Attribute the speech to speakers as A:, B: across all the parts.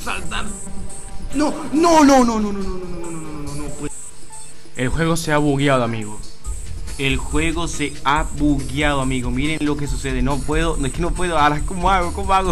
A: saltar. No, no, no, no, no, no, no, no, no, no, no, no, no, pues. El juego se ha bugueado, amigo. El juego se ha bugueado, amigo. Miren lo que sucede. No puedo, es que no puedo. Ahora, ¿cómo hago? ¿Cómo hago?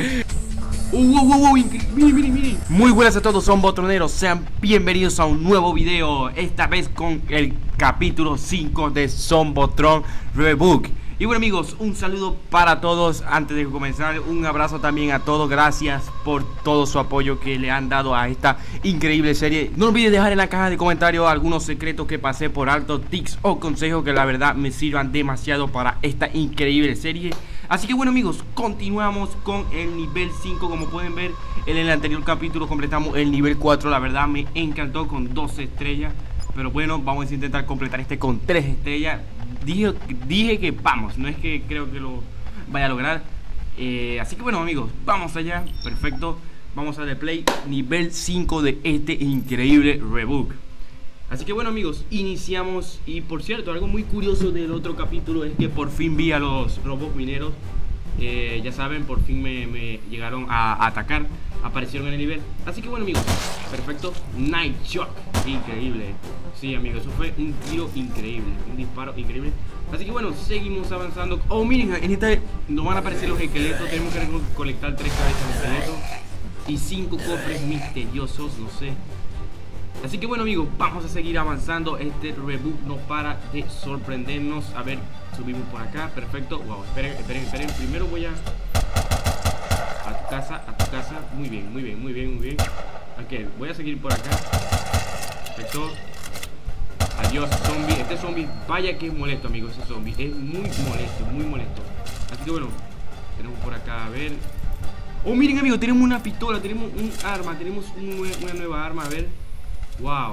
A: Miren, miren, miren. Muy buenas a todos, son Botroneros. Sean bienvenidos a un nuevo video. Esta vez con el capítulo 5 de Zombotron Rebook. Y bueno, amigos, un saludo para todos. Antes de comenzar, un abrazo también a todos. Gracias por todo su apoyo que le han dado a esta increíble serie. No olviden dejar en la caja de comentarios algunos secretos que pasé por alto, tips o consejos que la verdad me sirvan demasiado para esta increíble serie. Así que bueno, amigos, continuamos con el nivel 5. Como pueden ver, en el anterior capítulo completamos el nivel 4. La verdad me encantó, con 12 estrellas. Pero bueno, vamos a intentar completar este con 3 estrellas. Dije que vamos, no es que creo que lo vaya a lograr. Así que bueno, amigos, vamos allá. Perfecto, vamos a darle play. Nivel 5 de este increíble rebook. Así que bueno, amigos, iniciamos. Y por cierto, algo muy curioso del otro capítulo es que por fin vi a los robots mineros. Ya saben, por fin me llegaron a atacar. Aparecieron en el nivel. Así que bueno, amigos, perfecto. Night Shock, increíble. Sí, amigos, eso fue un tiro increíble, un disparo increíble. Así que bueno, seguimos avanzando. Oh, miren, en esta nos van a aparecer los esqueletos. Tenemos que recolectar 3 cabezas de esqueleto y 5 cofres misteriosos, no sé. Así que bueno, amigos, vamos a seguir avanzando. Este reboot no para de sorprendernos. A ver, subimos por acá, perfecto. Wow, esperen. Primero voy a tu casa, Muy bien. Ok, voy a seguir por acá. Perfecto. Adiós, zombie. Este zombie, vaya que es molesto, amigos. Ese zombie es muy molesto. Así que bueno, tenemos por acá, a ver. Oh, miren, amigos, tenemos una pistola, tenemos un arma, tenemos una nueva arma, a ver. Wow,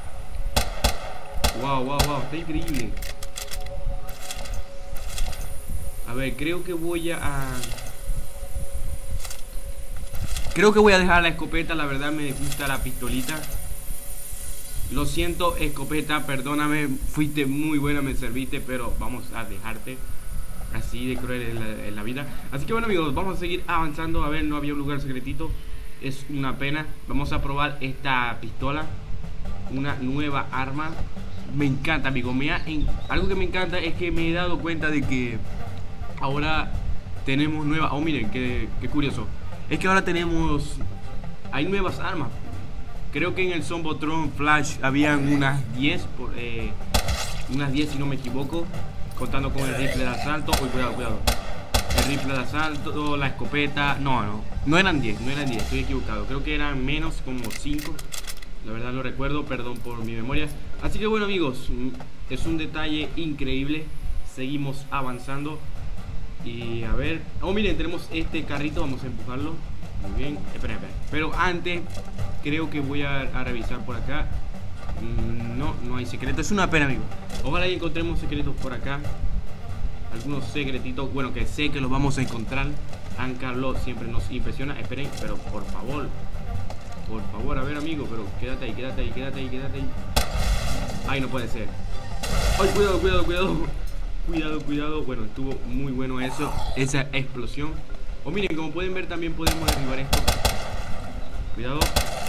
A: está increíble. A ver, creo que voy a dejar la escopeta. La verdad me gusta la pistolita. Lo siento, escopeta, perdóname. Fuiste muy buena, me serviste, pero vamos a dejarte. Así de cruel en la vida. Así que bueno, amigos, vamos a seguir avanzando. A ver, no había un lugar secretito. Es una pena. Vamos a probar esta pistola. Una nueva arma. Me encanta, amigo. Algo que me encanta es que me he dado cuenta de que ahora tenemos nuevas. Oh, miren, qué curioso. Es que ahora hay nuevas armas. Creo que en el Zombotron Flash habían unas 10 si no me equivoco, contando con el rifle de asalto. Uy, cuidado. El rifle de asalto, la escopeta. No eran 10, estoy equivocado. Creo que eran menos, como 5. La verdad no recuerdo, perdón por mi memoria. Así que bueno, amigos, es un detalle increíble. Seguimos avanzando. Y a ver, oh, miren, tenemos este carrito, vamos a empujarlo. Muy bien, espera. Pero antes, creo que voy a revisar por acá. No hay secretos, es una pena, amigo. Ojalá y encontremos secretos por acá. Algunos secretitos, bueno, que sé que los vamos a encontrar. Ancarlo siempre nos impresiona. Esperen, pero por favor, a ver, amigo, pero quédate ahí. Ay, no puede ser. Ay, cuidado. Bueno, estuvo muy bueno esa explosión. O miren, como pueden ver, también podemos derribar esto. Cuidado.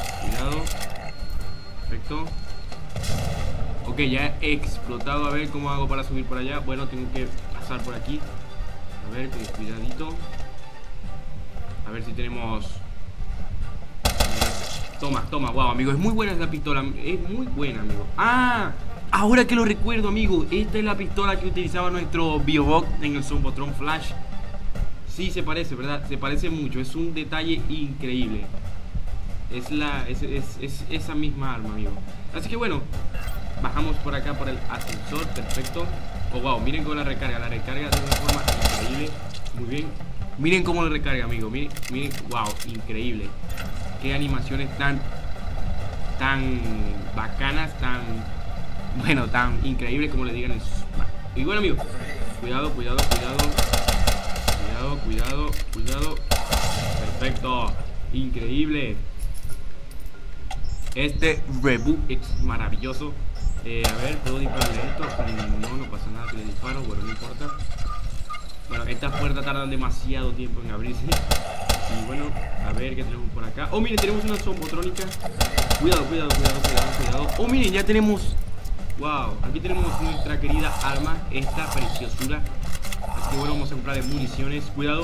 A: Perfecto. Ok, ya he explotado. A ver cómo hago para subir por allá. Bueno, tengo que pasar por aquí. A ver, con cuidadito. A ver si tenemos. Toma, wow, amigo. Es muy buena esta pistola. Es muy buena, amigo. Ah, ahora que lo recuerdo, amigo. Esta es la pistola que utilizaba nuestro Biobot en el Zombotron Flash. Sí, se parece, ¿verdad? Se parece mucho. Es un detalle increíble. Es esa misma arma, amigo. Así que bueno, bajamos por acá por el ascensor. Perfecto. Oh, wow, miren cómo la recarga de una forma increíble. Muy bien. Miren cómo la recarga, amigo. Miren, wow, increíble. Qué animaciones tan bacanas, tan increíbles, como le digan. Y bueno, amigos, cuidado. Perfecto, increíble. Este reboot es maravilloso. A ver, ¿puedo dispararle esto? No pasa nada si le disparo. Bueno, no importa. Bueno, estas puertas tardan demasiado tiempo en abrirse. Y bueno, a ver qué tenemos por acá. Oh, miren, tenemos una zombotrónica. Cuidado, cuidado, cuidado, cuidado, cuidado. Oh, miren, ya tenemos... Wow, aquí tenemos nuestra querida arma, esta preciosura. Así que bueno, vamos a comprarle municiones. Cuidado.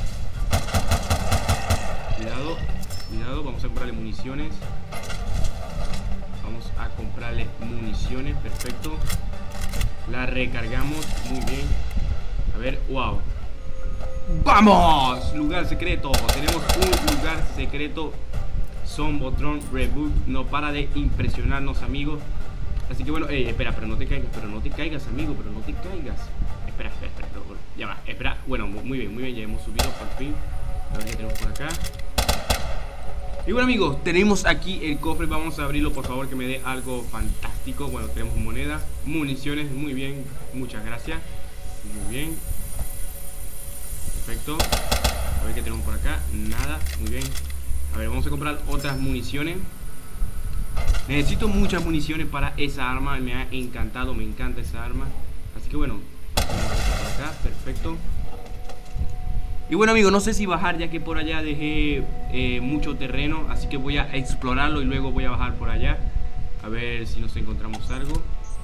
A: Cuidado, cuidado, vamos a comprarle municiones. Vamos a comprarle municiones, perfecto. La recargamos, muy bien. A ver, wow. ¡Vamos! Lugar secreto. Tenemos un lugar secreto. Zombotron Reboot no para de impresionarnos, amigos. Así que bueno, espera, pero no te caigas, amigo, pero no te caigas. Espera, ya va, espera. Bueno, muy bien, ya hemos subido por fin. A ver qué tenemos por acá. Y bueno, amigos, tenemos aquí el cofre. Vamos a abrirlo, por favor, que me dé algo fantástico. Bueno, tenemos moneda, municiones, muy bien, muchas gracias. Muy bien. Perfecto. A ver qué tenemos por acá. Nada, muy bien. A ver, vamos a comprar otras municiones. Necesito muchas municiones para esa arma. Me ha encantado, me encanta esa arma. Así que bueno, vamos por acá, perfecto. Y bueno, amigos, no sé si bajar, ya que por allá dejé mucho terreno. Así que voy a explorarlo y luego voy a bajar por allá. A ver si nos encontramos algo.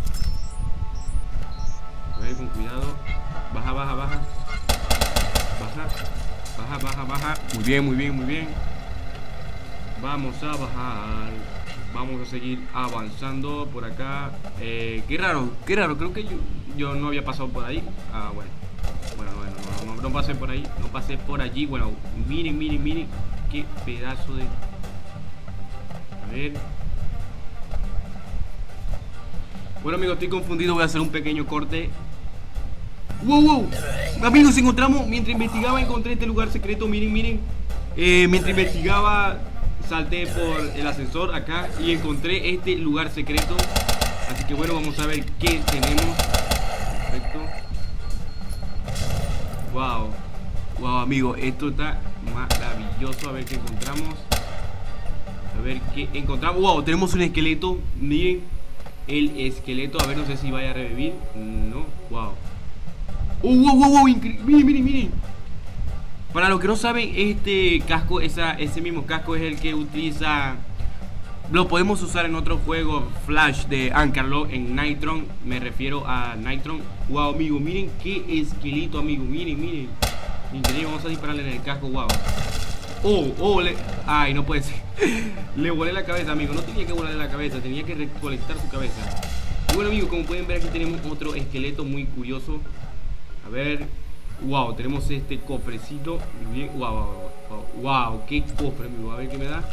A: A ver, con cuidado. Baja, baja, baja. Baja, baja, baja. Muy bien, muy bien, muy bien. Vamos a bajar. Vamos a seguir avanzando por acá. Qué raro, creo que yo no había pasado por ahí. Ah, bueno. Bueno, no pasé por ahí. No pasé por allí. Bueno, miren, miren, miren. Qué pedazo de... A ver. Bueno, amigos, estoy confundido. Voy a hacer un pequeño corte. ¡Wow, wow! Amigos, encontramos... Mientras investigaba, encontré este lugar secreto. Miren, miren. Mientras investigaba... Salté por el ascensor acá y encontré este lugar secreto. Así que bueno, vamos a ver qué tenemos. Perfecto. Wow. Wow, amigo, esto está maravilloso. A ver qué encontramos. A ver qué encontramos. Wow, tenemos un esqueleto. Miren el esqueleto. A ver, no sé si vaya a revivir. No, wow. Wow, wow, wow, miren, miren, miren. Para los que no saben, este casco, ese mismo casco es el que utiliza... Lo podemos usar en otro juego Flash de Ankarlock, en Nitron. Me refiero a Nitron. Wow, amigo, miren qué esqueleto, amigo. Miren, miren. Increíble, vamos a dispararle en el casco, wow. Ay, no puede ser. Le volé la cabeza, amigo. No tenía que volarle la cabeza, tenía que recolectar su cabeza. Y bueno, amigos, como pueden ver, aquí tenemos otro esqueleto muy curioso. A ver... Wow, tenemos este cofrecito. Bien, wow, qué cofre, amigo. A ver qué me da.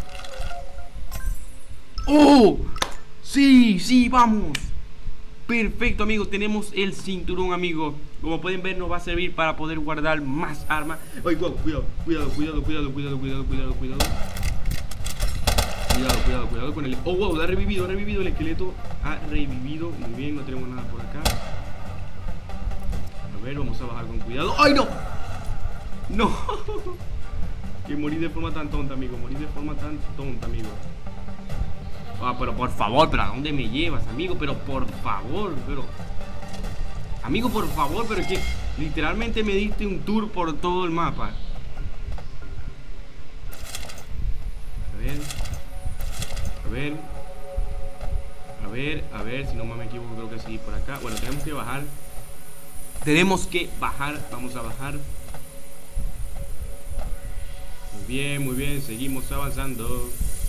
A: ¡Oh! Sí, vamos. Perfecto, amigos. Tenemos el cinturón, amigo. Como pueden ver, nos va a servir para poder guardar más armas. Ay, wow, cuidado con el... Oh, wow, ha revivido el esqueleto. Ha revivido. Muy bien, no tenemos nada por acá. A ver, vamos a bajar con cuidado. ¡Ay, no! ¡No! Que morí de forma tan tonta, amigo. Ah, pero por favor, ¿pero a dónde me llevas, amigo? Pero por favor, Amigo, por favor, pero es que literalmente me diste un tour por todo el mapa. A ver, si no me equivoco, creo que sí, por acá. Bueno, tenemos que bajar. Vamos a bajar. Muy bien, seguimos avanzando.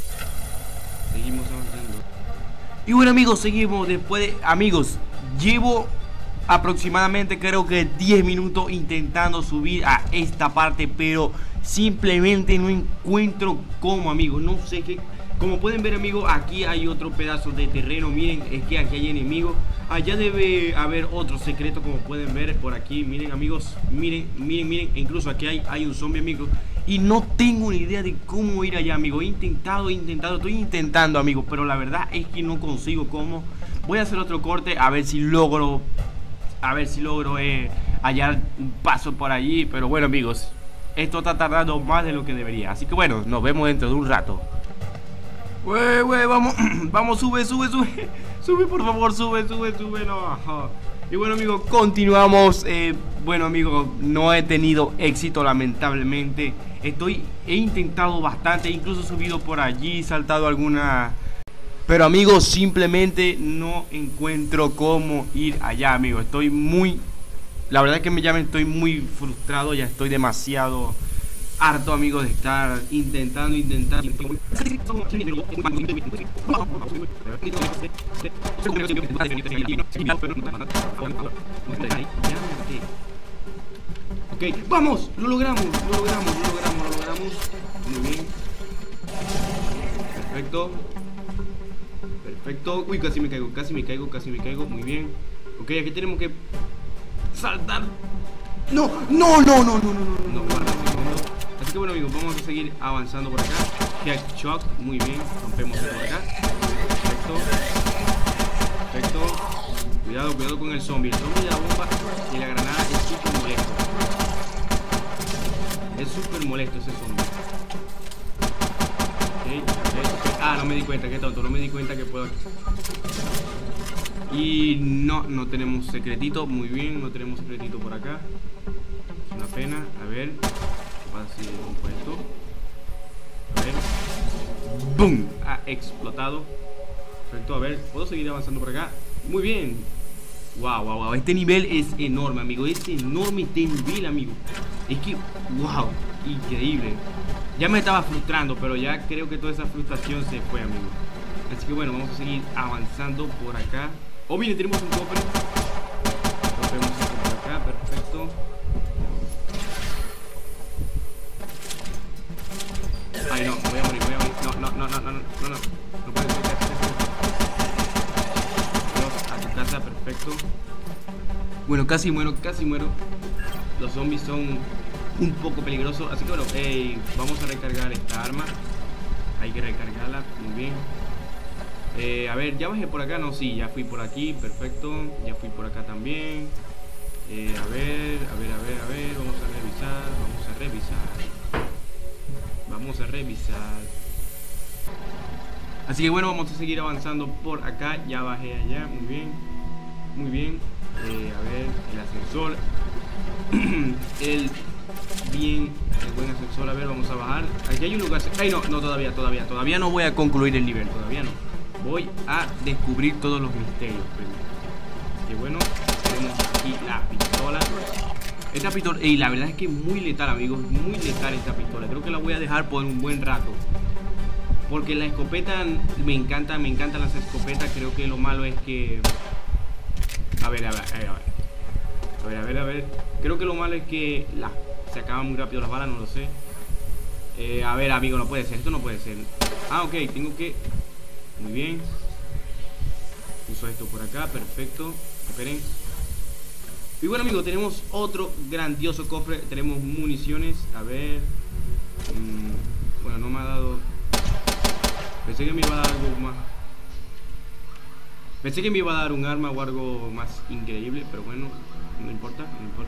A: Y bueno, amigos, seguimos después de... Amigos, llevo aproximadamente creo que 10 minutos intentando subir a esta parte, pero simplemente no encuentro cómo, amigos. No sé qué... Como pueden ver, amigos, aquí hay otro pedazo de terreno. Miren, es que aquí hay enemigos. Allá debe haber otro secreto, como pueden ver por aquí. Miren, amigos, miren. Incluso aquí hay un zombie, amigos. Y no tengo ni idea de cómo ir allá, amigos. Estoy intentando, amigos, pero la verdad es que no consigo cómo. Voy a hacer otro corte a ver si logro hallar un paso por allí. Pero bueno, amigos, esto está tardando más de lo que debería. Así que bueno, nos vemos dentro de un rato. Vamos, sube, por favor, sube, no. Y bueno amigos, continuamos. Bueno amigos, no he tenido éxito lamentablemente. He intentado bastante, incluso subido por allí, saltado alguna... Pero amigos, simplemente no encuentro cómo ir allá amigos. La verdad es que ya me estoy muy frustrado, ya estoy demasiado harto amigos de estar intentando. Ok, vamos, lo logramos. Muy bien. Perfecto. Uy, casi me caigo. Muy bien. Ok, aquí tenemos que saltar. No. Así que bueno amigos, vamos a seguir avanzando por acá. Head shock, muy bien. Rompemos esto por acá. Perfecto. Cuidado con el zombie. El zombie de la bomba y la granada es súper molesto. Es súper molesto ese zombie. Ok. Ah, no me di cuenta, qué tonto. No me di cuenta que puedo. Y no tenemos secretito. Muy bien, no tenemos secretito por acá. Es una pena. A ver. Así rompo esto. A ver. ¡Boom! Ha explotado. Perfecto, a ver, puedo seguir avanzando por acá. Muy bien. Wow. Este nivel es enorme, amigo. Es enorme este nivel, amigo. Es que, wow, increíble. Ya me estaba frustrando, pero ya creo que toda esa frustración se fue, amigo. Así que bueno, vamos a seguir avanzando por acá. Oh, mire, tenemos un cofre. Rompemos esto por acá, perfecto. Ay, no, voy a morir. No puede ser. Vamos a tu casa, perfecto. Bueno, casi muero. Los zombies son un poco peligrosos. Así que bueno, vamos a recargar esta arma. Hay que recargarla, muy bien. A ver, ¿ya bajé por acá? No, sí, ya fui por aquí, perfecto. Ya fui por acá también. A ver. Vamos a revisar. Así que bueno, vamos a seguir avanzando por acá. Ya bajé allá, muy bien. A ver, el ascensor. el buen ascensor. A ver, vamos a bajar. Aquí hay un lugar. Ay, no, todavía no voy a concluir el nivel. Todavía no. Voy a descubrir todos los misterios primero. Que bueno, tenemos aquí la pistola. Esta pistola, y la verdad es que es muy letal, amigos. Muy letal esta pistola. Creo que la voy a dejar por un buen rato. Porque la escopeta me encantan las escopetas. Creo que lo malo es que... A ver. Creo que lo malo es que se acaban muy rápido las balas, no lo sé. A ver, amigo, no puede ser. Esto no puede ser. Ah, ok, tengo que... Muy bien. Uso esto por acá, perfecto. Esperen. Y bueno amigos, tenemos otro grandioso cofre. Tenemos municiones. A ver. Bueno, no me ha dado. Pensé que me iba a dar algo más. Pensé que me iba a dar un arma o algo más increíble. Pero bueno, no importa.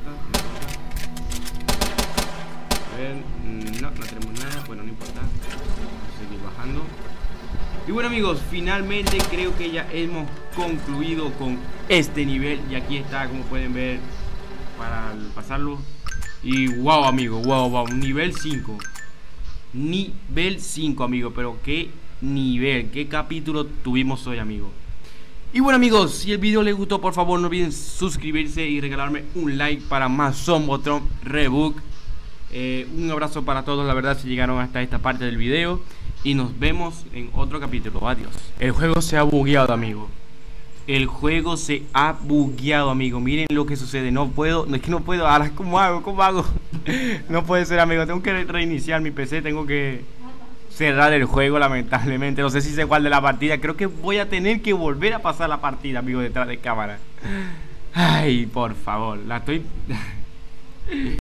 A: A ver, no tenemos nada. Bueno, no importa. Vamos a seguir bajando. Y bueno amigos, finalmente creo que ya hemos concluido con este nivel. Y aquí está, como pueden ver, para pasarlo. Y wow amigos, wow, nivel 5. Nivel 5 amigos, pero qué nivel, qué capítulo tuvimos hoy amigos. Y bueno amigos, si el video les gustó, por favor no olviden suscribirse y regalarme un like para más Zombotron Rebook. Un abrazo para todos, la verdad, si llegaron hasta esta parte del video. Y nos vemos en otro capítulo. Adiós. El juego se ha bugueado, amigo. Miren lo que sucede. No puedo. Es que no puedo. Ahora, ¿cómo hago? No puede ser, amigo. Tengo que reiniciar mi PC. Tengo que cerrar el juego, lamentablemente. No sé si sé cuál de la partida. Creo que voy a tener que volver a pasar la partida, amigo, detrás de cámara. Ay, por favor. La estoy...